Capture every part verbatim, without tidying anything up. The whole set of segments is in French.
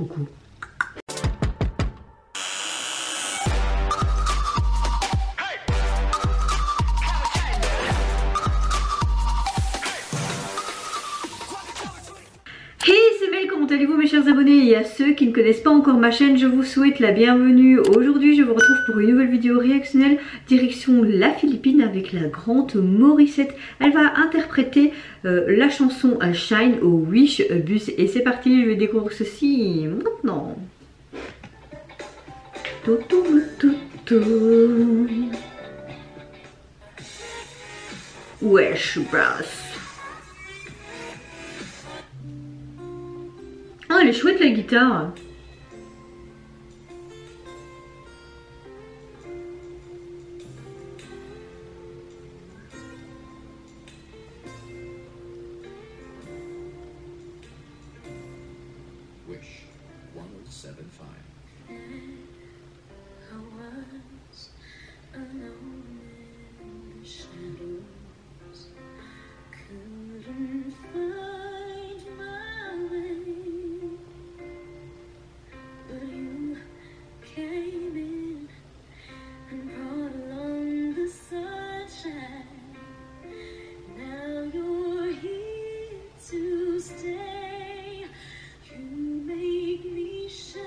coucou. Comment allez-vous mes chers abonnés, et à ceux qui ne connaissent pas encore ma chaîne, je vous souhaite la bienvenue. Aujourd'hui je vous retrouve pour une nouvelle vidéo réactionnelle direction la Philippine avec la grande Morissette. Elle va interpréter euh, la chanson Shine au Wish Bus et c'est parti, je vais découvrir ceci maintenant. Wish Bus. Oh, elle est chouette la guitare. Wish one oh seven five. I was alone in the shadows, couldn't find my way, but you came in and brought along the sunshine. Now you're here to stay. You make me shine,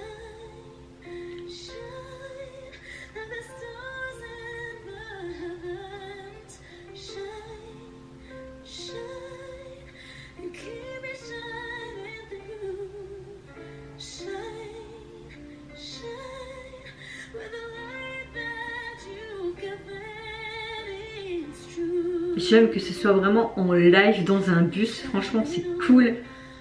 shine like the stars in the heavens. Shine, shine, you keep me shining through. Shine, shine, with the light that you've given, it's true. J'aime que ce soit vraiment en live dans un bus, franchement c'est cool.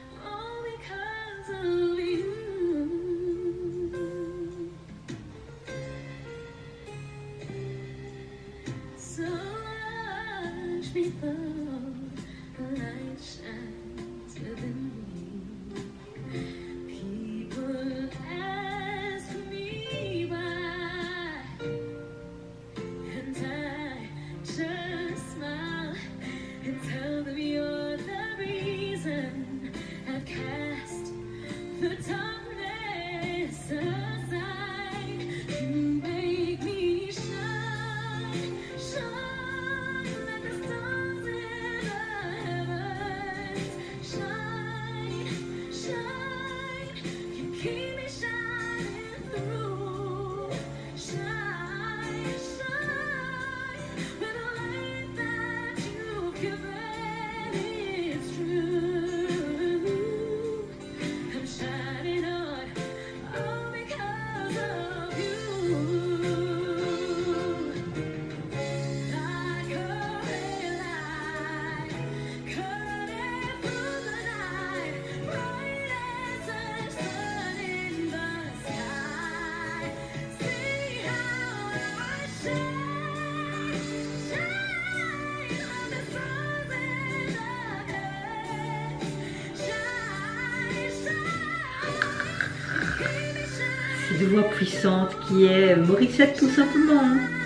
De voix puissante qui est Morissette tout simplement.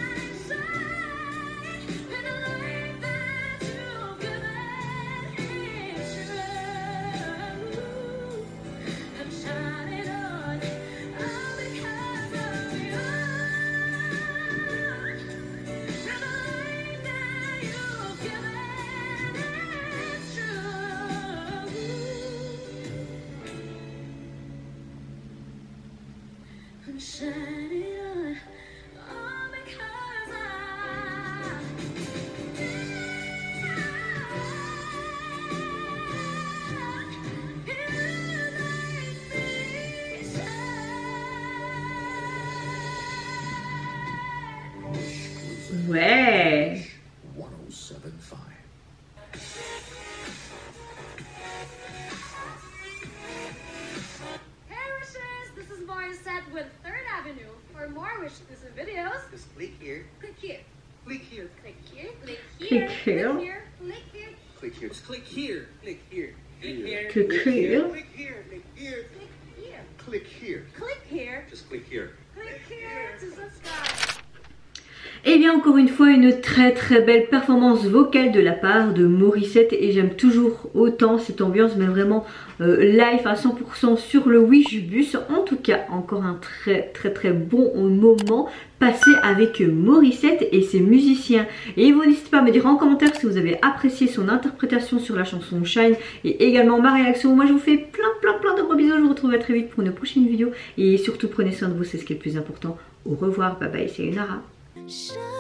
I'm shining on, all because I Ouais. one oh seven five. This is Morissette with Third Avenue. For more Wish exclusive videos, just click here. click here. Click here. Click here. Click Click here. here. Click here. Click here. Click here. Just click here. Click here. Click here. Click here. Click here. Click here. Click here. Click here. Click here. Just click here. Click here to subscribe. Et bien encore une fois une très très belle performance vocale de la part de Morissette et j'aime toujours autant cette ambiance mais vraiment euh, live à cent pour cent sur le Wishbus. En tout cas encore un très très très bon moment passé avec Morissette et ses musiciens. Et vous n'hésitez pas à me dire en commentaire si vous avez apprécié son interprétation sur la chanson Shine et également ma réaction. Moi je vous fais plein plein plein de gros bisous, je vous retrouve très vite pour une prochaine vidéo et surtout prenez soin de vous, c'est ce qui est le plus important. Au revoir, bye bye, c'est Nara. Shine.